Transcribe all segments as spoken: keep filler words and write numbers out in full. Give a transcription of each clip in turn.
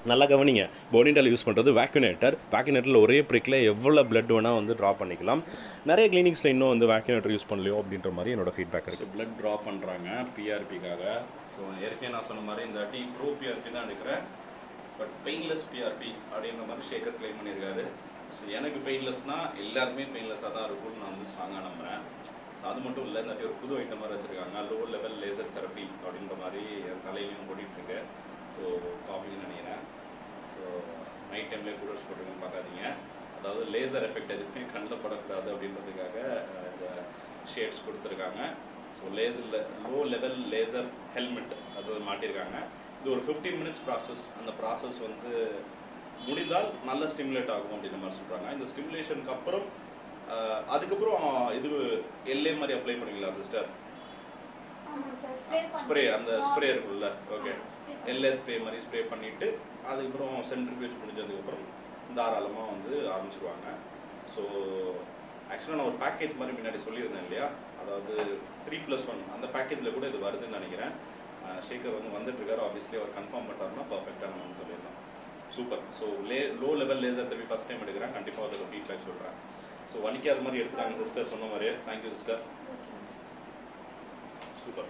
நல்லா கவனிங்க. போனிடால் யூஸ் பண்ணுறது வேக்யூனேட்டர். வேக்யூனேட்டரில் ஒரே ப்ரிக்கில் எவ்வளோ பிளட் வேணால் வந்து ட்ரா பண்ணிக்கலாம். நிறைய கிளினிக்ஸில் இன்னும் வந்து வேக்யூனேட்டர் யூஸ் பண்ணலையோ அப்படின்ற மாதிரி என்னோடய ஃபீட்பேக் இருக்குது. ஸோ பிளட் ட்ரா பண்ணுறாங்க பிஆர்பிக்காக. ஸோ ஏற்கனவே நான் சொன்ன மாதிரி இந்த வாட்டி ப்ரோ பிஆர்பி தான் எடுக்கிறேன், பட் பெயின்லெஸ் பிஆர்பி அப்படின்ற மாதிரி ஷேக்கர் கிளைம் பண்ணியிருக்காரு. ஸோ எனக்கு பெயின்லெஸ்னால் எல்லாருமே பெயின்லெஸ்ஸாக தான் இருக்கும்னு நான் வந்து ஸ்ட்ராங்காக நம்புகிறேன். ஸோ அது மட்டும் இல்லை, இந்த ஒரு புது ஐட்டம் மாதிரி வச்சுருக்காங்க, லோ லெவல் லேசர் தெரப்பி அப்படின்ற மாதிரி என் தலையிலையும் ஓடிட்டுருக்கு. ஸோ காஃபின்னு நினைக்கிறேன். ஸோ நைட் டைம்லேயே கூடர்ஸ் போட்டுருக்கேன்னு பார்க்காதீங்க. அதாவது லேசர் எஃபெக்ட் எதுவுமே கண்ணில் படக்கூடாது அப்படின்றதுக்காக இந்த ஷேட்ஸ் கொடுத்துருக்காங்க. ஸோ லேசரில் லோ லெவல் லேசர் ஹெல்மெட் அது மாட்டியிருக்காங்க. இது ஒரு ஃபிஃப்டீன் மினிட்ஸ் ப்ராசஸ். அந்த ப்ராசஸ் வந்து முடிந்தால் நல்ல ஸ்டிமுலேட் ஆகும் அப்படின்ற மாதிரி சொல்கிறாங்க. இந்த ஸ்டிமுலேஷனுக்கு அப்புறம் அதுக்கப்புறம் இது எல்ஏ மாதிரி அப்ளை பண்ணுவீங்களா சிஸ்டர்? ஸ்ப்ரே, அந்த ஸ்ப்ரே இருக்குல்ல, ஓகே, எல்ஏ ஸ்ப்ரே மாதிரி ஸ்ப்ரே பண்ணிவிட்டு அதுக்கப்புறம் சென்ட்ரிஃபியூஜ் முடிஞ்சதுக்கப்புறம் தாராளமாக வந்து ஆரம்பிச்சிருவாங்க. ஸோ ஆக்சுவலாக நான் ஒரு பேக்கேஜ் மாதிரி முன்னாடி சொல்லியிருந்தேன் இல்லையா, அதாவது த்ரீ ப்ளஸ் ஒன் அந்த பேக்கேஜில் கூட இது வருதுன்னு நினைக்கிறேன். ஷேக்கர் வந்து வந்துட்டுருக்காரு, ஆப்வியஸ்லி அவர் கன்ஃபார்ம் பண்ணுறாருன்னா பர்ஃபெக்டாக நம்ம வந்து சொல்லிடலாம். சூப்பர். ஸோ லே low level laser therapy first time எடுக்கிறேன், கண்டிப்பாக அதுக்கு ஃபீட்பேக் சொல்கிறேன். ஸோ வலிக்காத மாதிரி எடுத்துட்டாங்க சிஸ்டர் சொன்ன மாதிரியே. Thank you sister, super.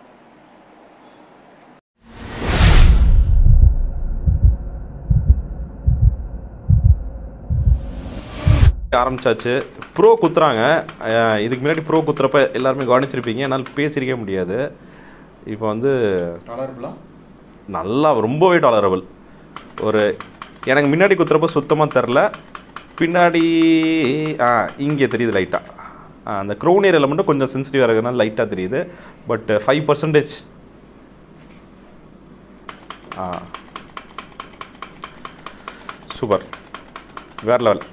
ஆரம்பிச்சாச்சு. ப்ரோ குத்துறாங்க. இதுக்கு முன்னாடி ப்ரோ குத்துறப்ப எல்லாருமே கவனிச்சிருப்பீங்க, என்னால் பேசியிருக்கவே முடியாது. இப்போ வந்து நல்லா ரொம்பவே டாலரபிள். ஒரு எனக்கு முன்னாடி குத்துறப்ப சுத்தமாக தெரில, பின்னாடி ஆ இங்கே தெரியுது லைட்டாக. அந்த க்ரௌன் ஏரியாவில் மட்டும் கொஞ்சம் சென்சிட்டிவாக இருக்கிறதுனால லைட்டாக தெரியுது. பட் ஃபைவ் பர்சன்டேஜ் ஆ சூப்பர், வேறு லெவல்.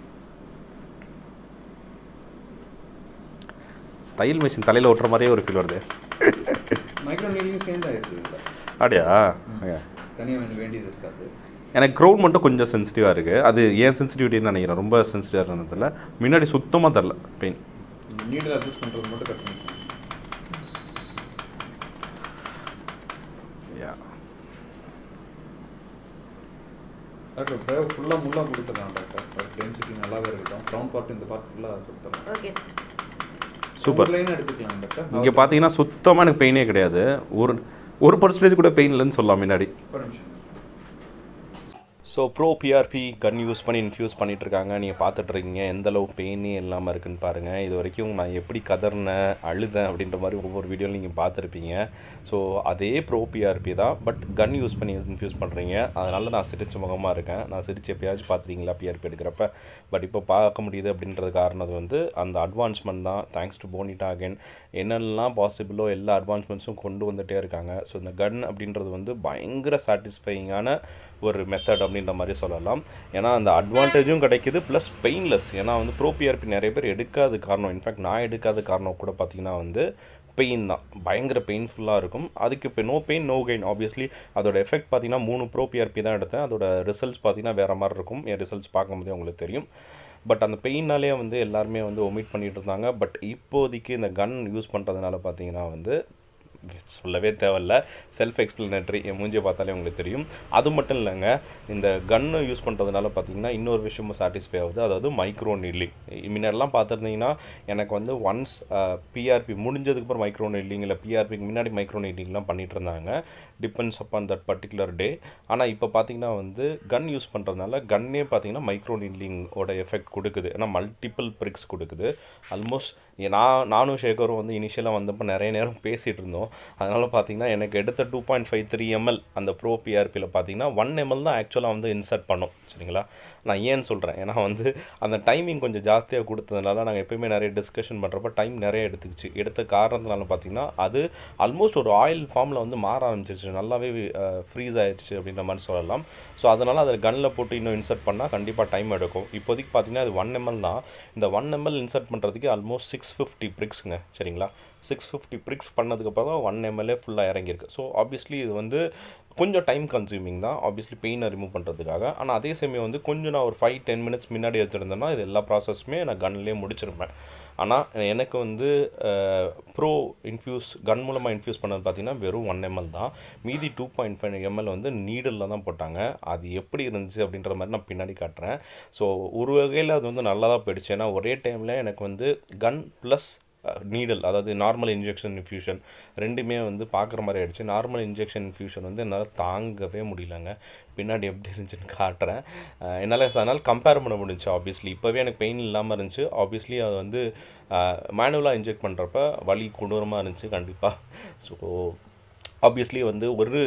தையல் மிஷின் தலையில் ஓட்டுற மாதிரியே ஒரு ஃபீல் வருது. மைக்ரோ நீலியும் சேர்ந்து ஆயிடுது. அப்படியா? தனியாக வேண்டியது இருக்காது. எனக்கு க்ரௌட் மட்டும் கொஞ்சம் சென்சிட்டிவாக இருக்குது. அது ஏன் சென்சிட்டிவிட்டின்னு நினைக்கிறேன், ரொம்ப சென்சிட்டிவாக இருந்ததில்ல. முன்னாடி சுத்தமாக தரல பெயின். நீடில் அட்ஜஸ்ட் பண்ணுறது மட்டும் கட் பண்ணிக்கலாம். டாக்டர் இப்போ ஃபுல்லாக முள்ளாக கொடுத்துடலாம் டாக்டர். டென்சிட்டி நல்லாவே இருக்கட்டும். க்ரௌன் பார்ட் இந்த பார்ட் ஃபுல்லாக கொடுத்துடலாம். Okay super. லைனாக எடுத்துக்கலாம் டாக்டர். இங்கே பார்த்தீங்கன்னா சுத்தமாக எனக்கு பெயினே கிடையாது. ஒரு ஒரு பர்சன்டேஜ் கூட பெயின் இல்லைன்னு சொல்லலாம் முன்னாடி. ஒரு நிமிஷம். So pro PRP gun use பண்ணி இன்ஃப்யூஸ் பண்ணிகிட்ருக்காங்க. நீங்கள் பார்த்துட்ருக்கீங்க எந்தளவு பெயினே இல்லாமல் இருக்குன்னு பாருங்கள். இது வரைக்கும் நான் எப்படி கதறினேன் அழுதேன் அப்படின்ற மாதிரி ஒவ்வொரு வீடியோவில் நீங்கள் பார்த்துருப்பீங்க. ஸோ அதே ப்ரோ பிஆர்பி தான், பட் கன் யூஸ் பண்ணி இன்ஃப்யூஸ் பண்ணுறீங்க. அதனால் நான் சிரிச்ச முகமாக இருக்கேன். நான் சிரிச்சு எப்பயாச்சும் பார்த்துருக்கீங்களா பிஆர்பி எடுக்கிறப்ப? பட் இப்போ பார்க்க முடியுது அப்படின்றது காரணம் வந்து அந்த அட்வான்ஸ்மெண்ட் தான். Thanks to Bonita again. என்னெல்லாம் பாசிபிளோ எல்லா அட்வான்ஸ்மெண்ட்ஸும் கொண்டு வந்துகிட்டே இருக்காங்க. ஸோ இந்த கன் அப்படின்றது வந்து பயங்கர சாட்டிஸ்ஃபையிங்கான ஒரு மெத்தட் அப்படின்ற மாதிரி சொல்லலாம். ஏன்னா அந்த அட்வான்டேஜும் கிடைக்கிது, ப்ளஸ் பெயின்லெஸ். ஏன்னா வந்து ப்ரோ பிஆர்பி நிறைய பேர் எடுக்காத காரணம், இன்ஃபேக்ட் நான் எடுக்காத காரணம் கூட பார்த்திங்கன்னா வந்து பெயின் தான். பயங்கர பெயின்ஃபுல்லாக இருக்கும். அதுக்கு இப்போ no pain no gain. Obviously அதோட எஃபெக்ட் பார்த்திங்கன்னா மூணு ப்ரோ பிஆர்பி தான் எடுத்தேன். அதோட ரிசல்ட்ஸ் பார்த்திங்கன்னா வேறு மாதிரி இருக்கும். என் ரிசல்ட்ஸ் பார்க்கும்போதே உங்களுக்கு தெரியும். பட் அந்த பெயின்னாலே வந்து எல்லாருமே வந்து ஒமிட் பண்ணிகிட்டு இருந்தாங்க. பட் இப்போதைக்கு இந்த கன் யூஸ் பண்ணுறதுனால பார்த்திங்கன்னா வந்து சொல்லவே தேவையில்ல, செல்ஃப் எக்ஸ்பிளனேட்டரி. என் மூஞ்சியை பார்த்தாலே உங்களுக்கு தெரியும். அது மட்டும் இல்லைங்க, இந்த கன்னு யூஸ் பண்ணுறதுனால பார்த்திங்கன்னா இன்னொரு விஷயமும் சாட்டிஸ்ஃபை ஆகுது. அதாவது மைக்ரோ நீட்லிங். முன்னாடிலாம் பார்த்துருந்தீங்கன்னா எனக்கு வந்து ஒன்ஸ் பிஆர்பி முடிஞ்சதுக்கப்புறம் மைக்ரோ நீட்லிங் இல்லை பிஆர்பிக்கு முன்னாடி மைக்ரோ நீட்லிங்லாம் பண்ணிகிட்டு இருந்தாங்க, depends upon that particular day. ஆனால் இப்போ பார்த்திங்கன்னா வந்து கன் யூஸ் பண்ணுறதுனால கன்னே பார்த்திங்கன்னா மைக்ரோ நீட்லிங்கோட எஃபெக்ட் கொடுக்குது. ஏன்னா மல்டிபிள் ப்ரிக்ஸ் கொடுக்குது. ஆல்மோஸ்ட் நான் நானும் ஷேக்கரும் வந்து இனிஷியலாக வந்தப்போ நிறைய நேரம் பேசிகிட்டு இருந்தோம். அதனால் பார்த்திங்கன்னா எனக்கு எடுத்த two point five three ML அந்த ப்ரோ பிஆர்பியில் பார்த்திங்கன்னா ஒன் எம்எல் தான் ஆக்சுவலாக வந்து இன்சர்ட் பண்ணோம். சரிங்களா? நான் ஏன்னு சொல்கிறேன், ஏன்னா வந்து அந்த டைமிங் கொஞ்சம் ஜாஸ்தியாக கொடுத்ததுனால நாங்கள் எப்போயுமே நிறைய டிஸ்கஷன் பண்ணுறப்ப டைம் நிறைய எடுத்துக்கிச்சு. எடுத்த காரணத்தினால பார்த்திங்கன்னா அது ஆல்மோஸ்ட் ஒரு ஆயில் ஃபார்மில் வந்து மாற ஆரம்பிச்சிருச்சு, நல்லாவே ஃப்ரீஸ் ஆகிடுச்சு அப்படின்ற மாதிரி சொல்லலாம். ஸோ அதனால் அதை கன்னில் போட்டு இன்னும் இன்சர்ட் பண்ணால் கண்டிப்பாக டைம் எடுக்கும். இப்போதைக்கு பார்த்திங்கன்னா அது ஒன் எம்எல் தான். இந்த ஒன் எம்எல் இன்சர்ட் பண்ணுறதுக்கு ஆல்மோஸ்ட் சிக்ஸ் ஃபிஃப்டி ப்ரிக்ஸுங்க. சரிங்களா? சிக்ஸ் ஃபிஃப்டி ப்ரிக்ஸ் பண்ணதுக்கப்புறம் தான் ஒன் எம்எல்ஏ ஃபுல்லாக இறங்கியிருக்கு. ஸோ ஆப்வியஸ்லி இது வந்து கொஞ்சம் டைம் கன்சியூமிங் தான் ஆப்வியஸ்லி பெயினை ரிமூவ் பண்ணுறதுக்காக. ஆனால் அதே சமயம் வந்து கொஞ்சம் நான் ஒரு ஃபைவ் டென் மினிட்ஸ் முன்னாடி எடுத்துருந்தேன்னா இது எல்லா ப்ராசஸுமே நான் கன்லேயே முடிச்சிருப்பேன். ஆனால் எனக்கு வந்து ப்ரோ இன்ஃப்யூஸ் கன் மூலமாக இன்ஃப்யூஸ் பண்ணது பார்த்திங்கன்னா வெறும் ஒன் எம்எல் தான். மீதி டூ பாயிண்ட் ஃபைவ் எம்எல் வந்து நீடலில் தான் போட்டாங்க. அது எப்படி இருந்துச்சு அப்படின்ற மாதிரி நான் பின்னாடி காட்டுறேன். ஸோ ஒரு வகையில் அது வந்து நல்லா தான் போயிடுச்சு. ஏன்னா ஒரே டைமில் எனக்கு வந்து கன் ப்ளஸ் நீடல், அதாவது நார்மல் இன்ஜெக்ஷன் இன்ஃப்யூஷன் ரெண்டுமே வந்து பார்க்குற மாதிரி ஆகிடுச்சு. நார்மல் இன்ஜெக்ஷன் இன்ஃப்யூஷன் வந்து என்னால் தாங்கவே முடியலங்க. பின்னாடி எப்படி இருந்துச்சுன்னு காட்டுறேன். என்னால் அதனால் கம்பேர் பண்ண முடிஞ்சு. ஆப்வியஸ்லி இப்போவே எனக்கு பெயின் இல்லாமல் இருந்துச்சு. ஆப்வியஸ்லி அது வந்து மேனுவலாக இன்ஜெக்ட் பண்ணுறப்ப வலி கொடூரமாக இருந்துச்சு கண்டிப்பாக. ஸோ ஆப்வியஸ்லி வந்து ஒரு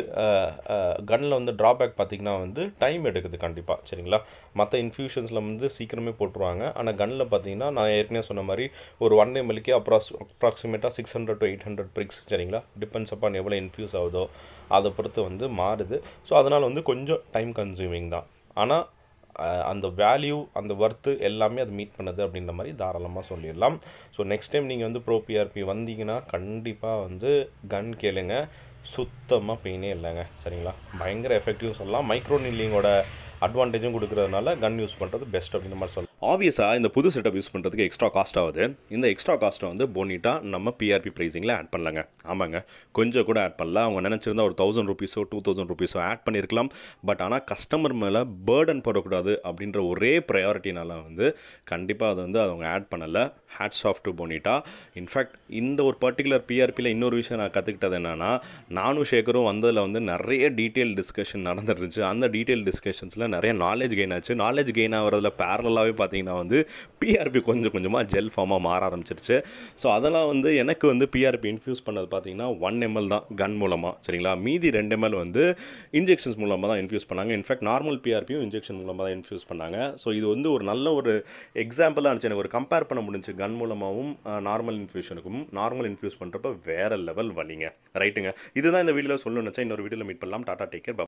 கன்னில் வந்து ட்ராபேக் பார்த்திங்கன்னா வந்து டைம் எடுக்குது கண்டிப்பாக, சரிங்களா. மற்ற இன்ஃப்யூஷன்ஸில் வந்து சீக்கிரமே போட்டுருவாங்க. ஆனால் கன்னில் பார்த்திங்கன்னா நான் ஏற்கனவே சொன்ன மாதிரி ஒரு ஒன் எம்எல்கே அப்ராக்ஸ் அப்ராக்சிமேட்டாக six hundred to eight hundred bricks, சரிங்களா. டிபெண்ட்ஸ் அப்பான் எவ்வளோ இன்ஃப்யூஸ் ஆகுதோ அதை பொறுத்து வந்து மாறுது. ஸோ அதனால் வந்து கொஞ்சம் டைம் கன்சியூமிங் தான். ஆனால் அந்த வேல்யூ அந்த ஒர்த்து எல்லாமே அது மீட் பண்ணுது அப்படின்ற மாதிரி தாராளமாக சொல்லிடலாம். ஸோ நெக்ஸ்ட் டைம் நீங்கள் வந்து ப்ரோ பிஆர்பி வந்தீங்கன்னா கண்டிப்பாக வந்து கன் கேளுங்க. சுத்தமாக பெயினே இல்லைங்க, சரிங்களா. பயங்கர எஃபெக்டிவ் சொல்லலாம். மைக்ரோ நீலிங்கோட அட்வான்டேஜும் கொடுக்குறதுனால கன் யூஸ் பண்ணுறது பெஸ்ட் அப்படின்ற மாதிரி சொல்லலாம். ஆப்வியஸாக இந்த புது செட்டப் யூஸ் பண்ணுறதுக்கு எக்ஸ்ட்ரா காஸ்ட் ஆகுது. இந்த எக்ஸ்ட்ரா காஸ்ட்டை வந்து போனிட்டா நம்ம பிஆர்பி ப்ரைஸிங்கில் ஆட் பண்ணலாங்க. ஆமாங்க, கொஞ்சம் கூட ஆட் பண்ணல. அவங்க நினச்சிருந்தா ஒரு தௌசண்ட் ருபீஸோ டூ தௌசண்ட் ருபீஸோ ஆட் பண்ணியிருக்கலாம். பட் ஆனால் கஸ்டமர் மேலே பேர்டன் போடக்கூடாது அப்படின்ற ஒரே ப்ரையாரிட்டினால வந்து கண்டிப்பாக அதை வந்து அவங்க ஆட் பண்ணலை. ஹேட்ஸ் ஆஃப் டு போனிட்டா. இன்ஃபேக்ட் இந்த ஒரு பர்டிகுலர் பிஆர்பியில் இன்னொரு விஷயம் நான் கற்றுக்கிட்டது என்னென்னா, நானும் ஷேக்கரும் வந்ததில் வந்து நிறைய டீட்டெயில் டிஸ்கஷன் நடந்துருந்துச்சு. அந்த டீட்டெயில் டிஸ்கஷன்ஸில் நிறைய நாலேஜ் கெயின் ஆச்சு. நாலேஜ் கெயின் ஆகிறதுல பேரலாகவே பார்த்தீங்கன்னா வந்து பிஆர்பி கொஞ்சம் கொஞ்சமாக ஜெல் ஃபார்மாக மாற ஆரம்பிச்சிருச்சு. ஸோ அதெல்லாம் வந்து எனக்கு வந்து பிஆர்பி இன்ஃப்யூஸ் பண்ணது பார்த்தீங்கன்னா ஒன் எம்எல் தான் கன் மூலமாக, சரிங்களா. மீதி ரெண்டு எம்எல் வந்து இன்ஜெக்ஷன்ஸ் மூலமாக தான் இன்ஃப்யூஸ் பண்ணாங்க. இன்ஃபேக்ட் நார்மல் பிஆர்பியும் இன்ஜெக்ஷன் மூலமாக தான் இன்ஃப்யூஸ் பண்ணாங்க. ஸோ இது வந்து ஒரு நல்ல ஒரு எக்ஸாம்பிளாக இருந்துச்சு. எனக்கு ஒரு கம்பேர் பண்ண முடிஞ்சு கன் மூலமாகவும் நார்மல் இன்ஃப்யூஷனுக்கும். நார்மல் இன்ஃப்யூஸ் பண்ணுறப்ப வேறு லெவல் வலிங்க, ரைட்டுங்க. இதுதான் இந்த வீடியோவில் சொல்லணும்னு நினச்சா. இன்னொரு வீடியோவில் மீட் பண்ணலாம். Tata, take care.